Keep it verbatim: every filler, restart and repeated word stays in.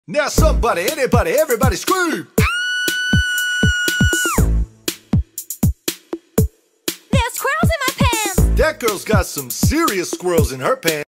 Now somebody, anybody, everybody scream! There's squirrels in my pants! That girl's got some serious squirrels in her pants.